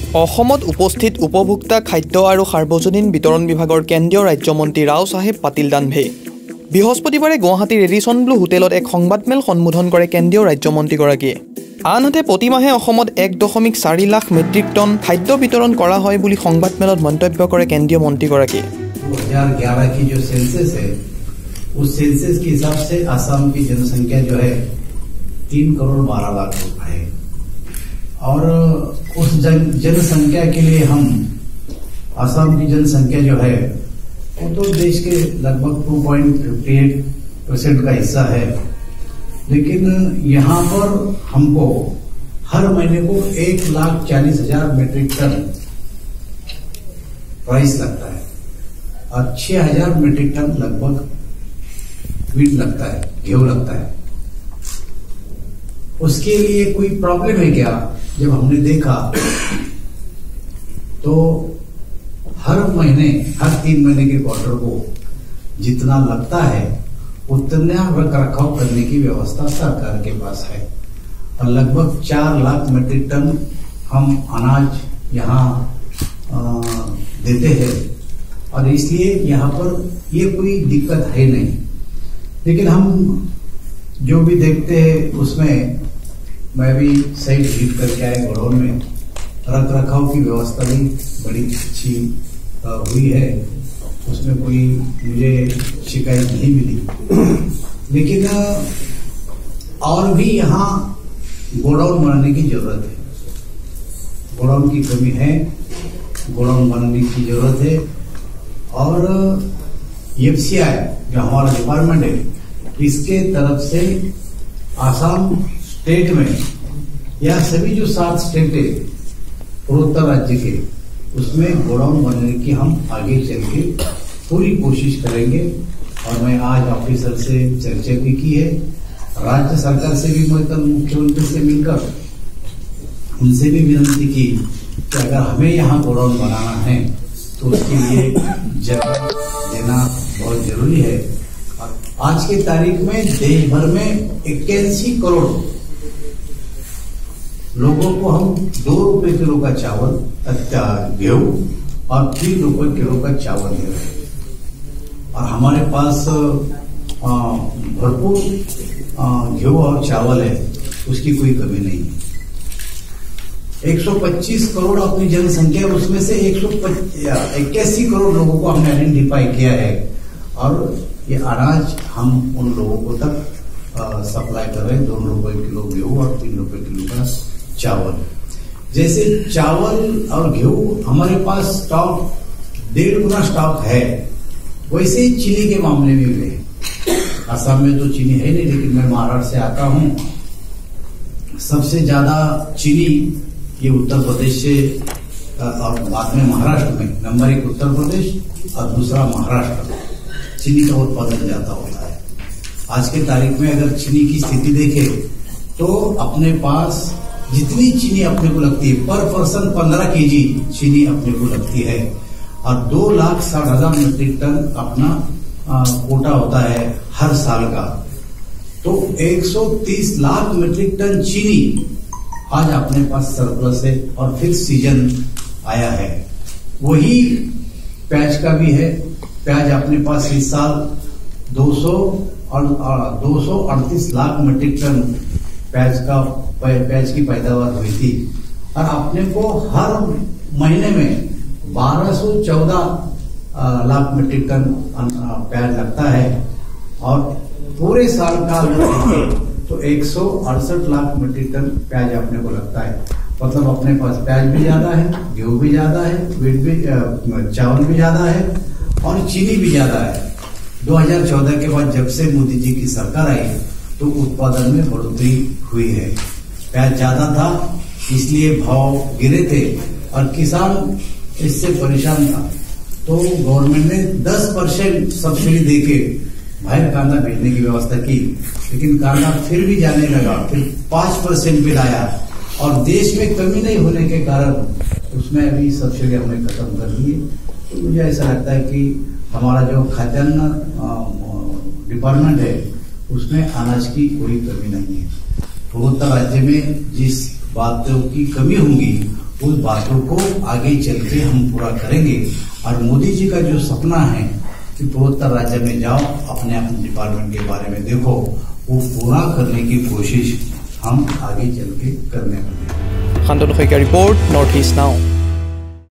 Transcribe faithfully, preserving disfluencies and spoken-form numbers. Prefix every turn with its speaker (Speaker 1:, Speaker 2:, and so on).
Speaker 1: অসমত উপস্থিত উপভোক্তা খাদ্য আৰু সাৰ্বজনীন বিতৰণ বিভাগৰ কেন্দ্ৰীয় ৰাজ্যমন্ত্ৰী ৰাও চাহেব পাটিল দানভে বৃহস্পতিবাৰে গুৱাহাটীৰ ৰেডিসন ব্লু হোটেলত এক সংবাদমেল সম্বোধন কৰে কেন্দ্ৰীয় ৰাজ্যমন্ত্ৰীগৰাকীয়ে। আনহাতে প্ৰতিমাহে অসমত এক দশমিক চাৰি লাখ মেট্ৰিক টন খাদ্য বিতৰণ কৰা হয় বুলি সংবাদমেলত মন্তব্য কৰে কেন্দ্ৰীয় মন্ত্ৰীগৰাকীয়ে।
Speaker 2: दो हज़ार ग्यारह की जो सेंसस है उस सेंसस के हिसाब से असम की जनसंख्या जो है तीन करोड़ बारह लाख है और उस जन जनसंख्या के लिए हम असम की जनसंख्या जो है वो तो देश के लगभग दो पॉइंट पाँच आठ परसेंट का हिस्सा है, लेकिन यहाँ पर हमको हर महीने को एक लाख चालीस हजार मेट्रिक टन राइस लगता है और छह हजार मेट्रिक टन लगभग वीट लगता है, गेहूं लगता है। उसके लिए कोई प्रॉब्लम है क्या? जब हमने देखा तो हर महीने हर तीन महीने के क्वार्टर को जितना लगता है उतना रख रखाव करने की व्यवस्था सरकार के पास है और लगभग चार लाख मेट्रिक टन हम अनाज यहाँ देते हैं और इसलिए यहाँ पर ये कोई दिक्कत है नहीं। लेकिन हम जो भी देखते हैं उसमें मैं भी सही विजिट करके आए गोडाउन में, रख रखाव की व्यवस्था भी बड़ी अच्छी हुई है, उसमें कोई मुझे शिकायत नहीं मिली। लेकिन और भी यहाँ गोडाउन बनाने की जरूरत है, गोडाउन की कमी है, गोडाउन बनाने की जरूरत है। और एफ सी आई जो हमारा डिपार्टमेंट है इसके तरफ से आसाम स्टेट में या सभी जो सात स्टेट है पूर्वोत्तर राज्य के उसमें गोडाउन बनाने की हम आगे चल के पूरी कोशिश करेंगे। और मैं आज ऑफिसर से चर्चा भी की है, राज्य सरकार से भी मैं कल मुख्यमंत्री से मिलकर उनसे भी विनती की कि अगर हमें यहाँ गोडाउन बनाना है तो उसके लिए जगह देना बहुत जरूरी है। आज की तारीख में देश भर में इक्यासी करोड़ लोगों को हम दो रुपए किलो का चावल गेहूं और तीन रुपए किलो का चावल दे रहे हैं और हमारे पास भरपूर गेहूं और चावल है, उसकी कोई कमी नहीं है। एक सौ पच्चीस करोड़ अपनी जनसंख्या, उसमें से एक सौ इक्यासी करोड़ लोगों को हमने आइडेंटिफाई किया है और ये अनाज हम उन लोगों को तक सप्लाई कर रहे हैं, दो रुपए किलो गेहूं और तीन रुपए किलो का चावल। जैसे चावल और गेहूं हमारे पास स्टॉक डेढ़ गुना स्टॉक है, वैसे ही चीनी के मामले में भी है। असम में तो चीनी है नहीं, लेकिन मैं महाराष्ट्र से आता हूं, सबसे ज्यादा चीनी ये उत्तर प्रदेश से और बाद में महाराष्ट्र में नंबर एक उत्तर प्रदेश और दूसरा महाराष्ट्र चीनी का उत्पादन ज्यादा होता है। आज के तारीख में अगर चीनी की स्थिति देखें तो अपने पास जितनी चीनी अपने को लगती है पर पर्सन पंद्रह केजी चीनी अपने को लगती है और दो लाख साठ हजार मेट्रिक टन अपना कोटा होता है हर साल का, तो एक सौ तीस लाख मेट्रिक टन चीनी आज अपने पास सरप्लस है और फिक्स सीजन आया है। वही प्याज का भी है, प्याज अपने पास इस साल दो सौ और दो सौ अड़तीस लाख मेट्रिक टन प्याज का प्याज की पैदावार हुई थी और अपने को हर महीने में बारह सौ चौदह लाख मेट्रिक टन प्याज लगता है और पूरे साल का अगर देखें तो एक सौ अड़सठ लाख मेट्रिक टन प्याज अपने को लगता है। मतलब अपने पास प्याज भी ज्यादा है, गेहूं भी ज्यादा है, वीट भी चावल भी ज्यादा है और चीनी भी ज्यादा है। दो हज़ार चौदह के बाद जब से मोदी जी की सरकार आई तो उत्पादन में बढ़ोतरी हुई है। प्याज ज्यादा था इसलिए भाव गिरे थे और किसान इससे परेशान था, तो गवर्नमेंट ने दस परसेंट सब्सिडी देके बाहर कांदा भेजने की व्यवस्था की, लेकिन कांदा फिर भी जाने लगा, फिर पांच परसेंट भी लाया और देश में कमी नहीं होने के कारण उसमें अभी सब्सिडी हमने खत्म कर दी है। तो मुझे ऐसा लगता है कि हमारा जो खाद्यान्न डिपार्टमेंट है उसमें अनाज की कोई कमी नहीं है। पूर्वोत्तर राज्य में जिस बातों की कमी होंगी उस बातों को आगे चल के हम पूरा करेंगे। और मोदी जी का जो सपना है कि पूर्वोत्तर राज्य में जाओ, अपने अपने डिपार्टमेंट के बारे में देखो, वो पूरा करने की कोशिश हम आगे चल के करने वाले हैं।
Speaker 1: Shantanu Saikia report, North East now.